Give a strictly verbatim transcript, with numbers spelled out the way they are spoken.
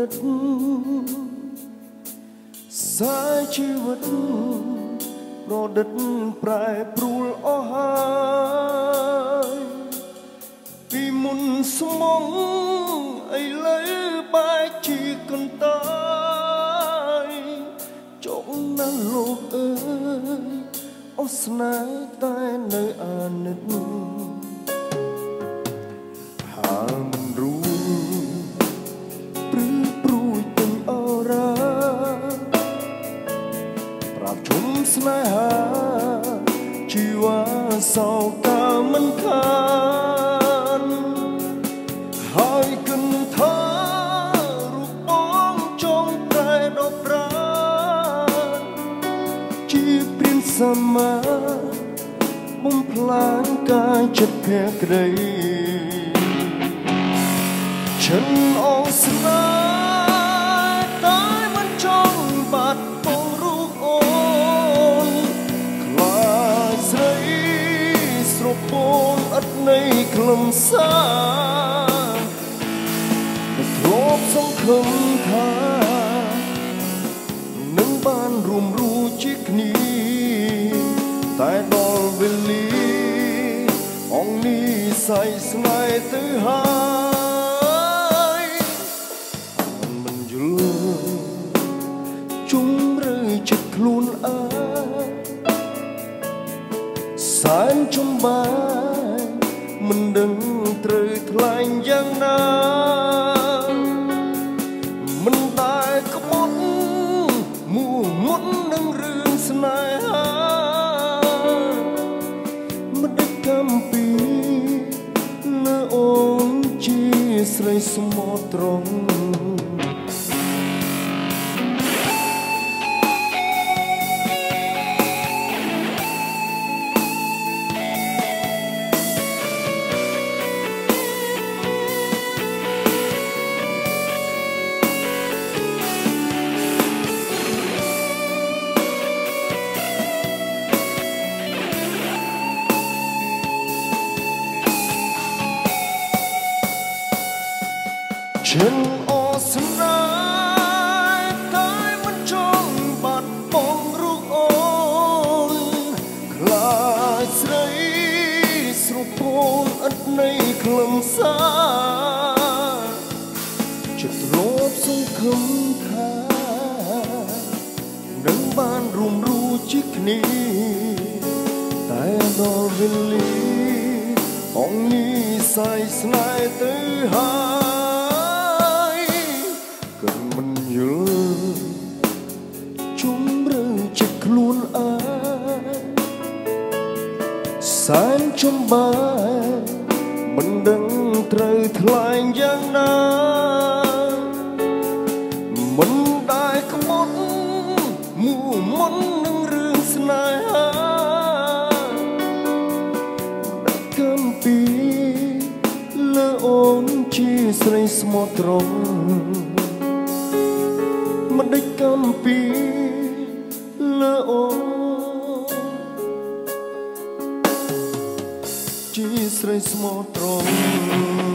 ดิตสายชีวิตប្រឌិតប្រែប្រួលអស់ហើយពីមុនស្មងឥឡូវបែកជាកន្តើយចុកណាស់លោកអើយអស់ស្នេហ៍តែនៅអាណិតហាលមិនរួចព្រឺព្រួយទិញអរ៉ាប្រាប់ជុំស្នេហាជីវ៉ាសោកាមិនខានហើយគិនថារូបបងចង់ប្រែដល់ប្រាណជាព្រានសម្មាបំផ្លាញកាយចិត្តភក្តីฉันអងស្នេហ៍តែមិនចង់បាត់បង់រូបអូនខ្លាចស្រីស្រពោនឥតនៃខ្លឹមសារមិនធ្លាប់សង្ឃឹមថានឹងបានរួមរੂជាគ្នាតែដល់វេលាអងនេះស័យស្នេហ៍ទៅហើយមិនយល់ជុំឬចិត្តខ្លួនអើសែនចំបាយមិនដឹងត្រូវថ្លែងយ៉ាងណាមិនដែលក្បត់មួមុននឹងរឿងស្នេហាមិនដឹកកម្មពីលើអូនជាស្រីស្មោះត្រង់ฉันអស្នេហ៍តែមិនចង់បាត់បង់រូបអូនខ្លាចស្រីស្រពោនឥតនៃខ្លឹមសារចិត្តលោភសង្ឃឹមថានឹងបានរួមរੂជាគ្នាតែដល់វេលាអងនេះស័យស្នេហ៍ទៅហើយមិនយល់ជុំឬចិត្តខ្លួនអើសែនចំបាយមិនដឹងត្រូវថ្លែងយ៉ាងណាមិនដែលក្បត់មួមុននឹងរឿងស្នេហាដឹកកម្មពីលើអូនជាស្រីស្មោះត្រង់មិនដេចកម្មពីលើអូនជាស្រីស្មោះត្រង់